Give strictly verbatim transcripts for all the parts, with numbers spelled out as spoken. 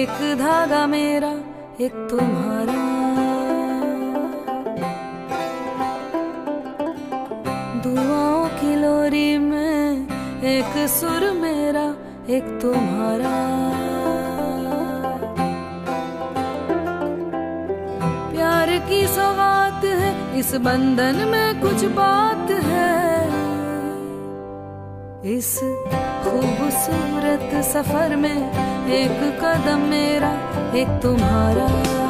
एक धागा मेरा एक तुम्हारा, दुआओं की लोरी में एक सुर मेरा एक तुम्हारा। प्यार की सौगात है इस बंधन में कुछ बात है, इस खूबसूरत सफर में एक कदम मेरा एक तुम्हारा।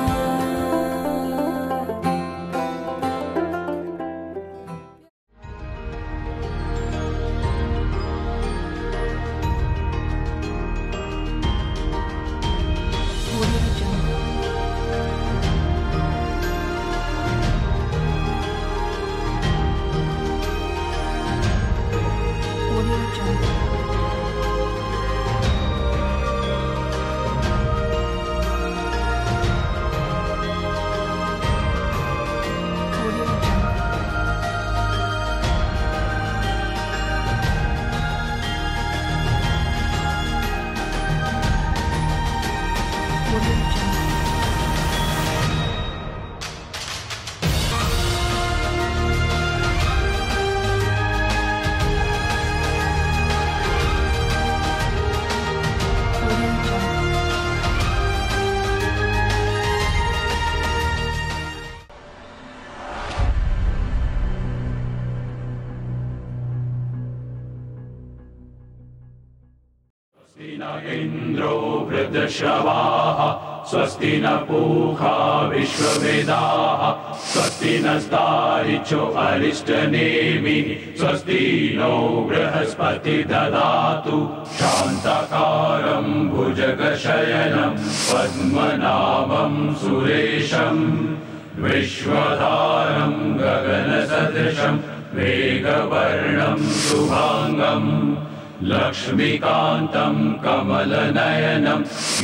स्वस्ति न इन्द्रो वृद्धश्रवाः स्वस्ति न पूषा विश्ववेदाः स्वस्ति नस्तारिचो अरिष्टनेमिः स्वस्ति नो बृहस्पति ददातु शान्ताकारं भुजगशयनं पद्मनाभं सुरेशं विश्वधारं गगनसदृशं मेघवर्णं शुभांगं लक्ष्मीकान्तं कमलनयनं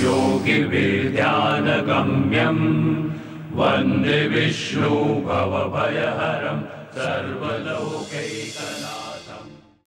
योगिविद्यानगम्यं वन्दे विष्णु भवभयहरं सर्वलोकैकनाथम्।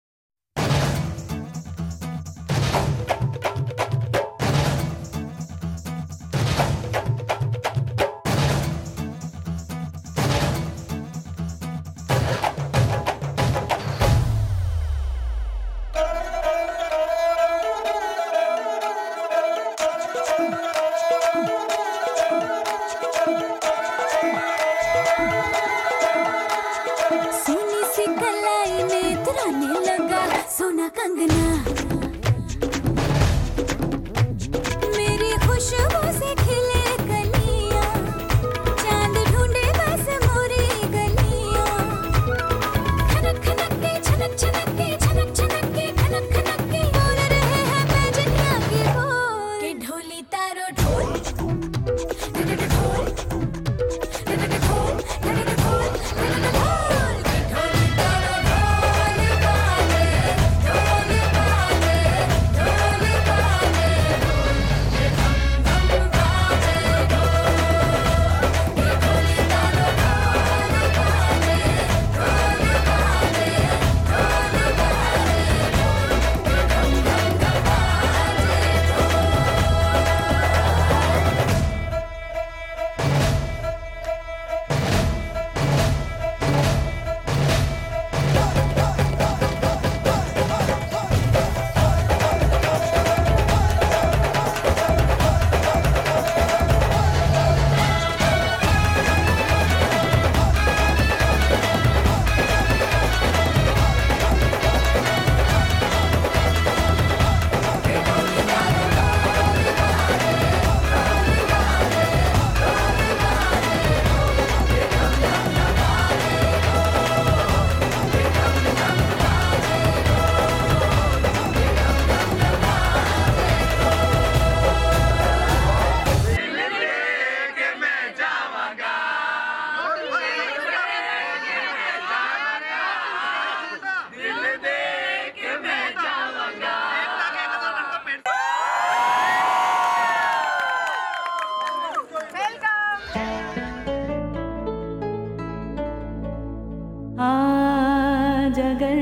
आज अगर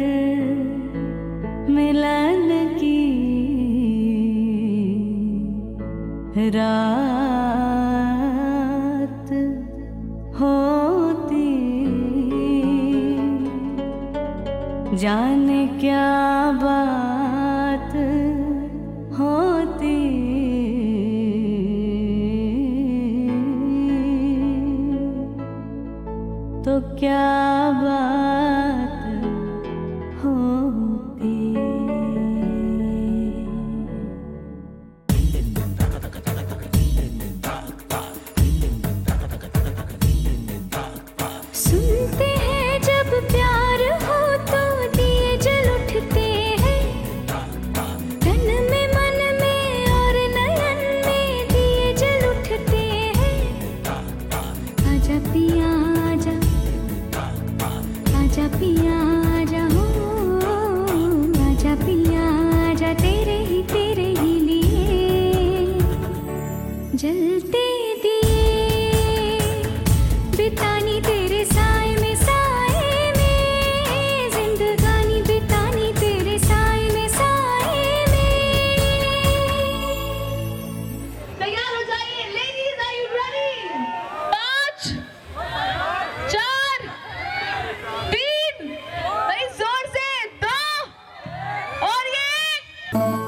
मिलन की राह जाने क्या बात होती, तो क्या बात होती। सुनते हैं जब प्यार हो तो दिए जल उठते हैं, तन में मन में और नयन में दिए जल उठते हैं। आजा पिया आजा, आजा पिया आजा, हो आजा पिया आजा, तेरे ही तेरे ही लिए जलते दिए, बितानी तेरे साए में साए में, जिंदगानी बितानी तेरे साए में साए में। तैयार हो जाइए लेडीज, आर यू रेडी? पाँच, चार, तीन, भाई जोर से, दो और एक।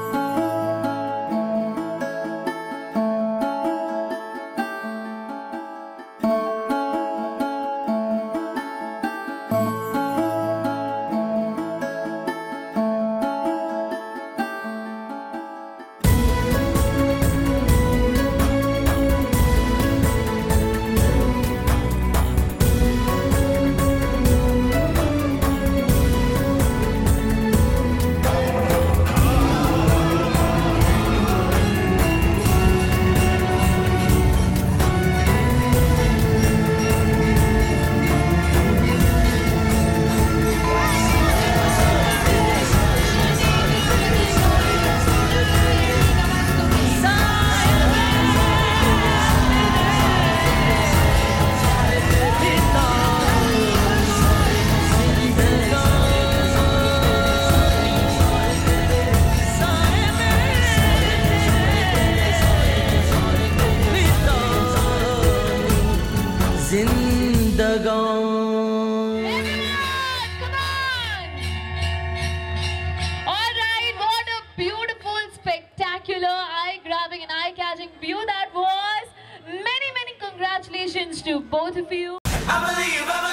Eye-grabbing and eye-catching view that was. Many, many congratulations to both of you. I believe, I believe.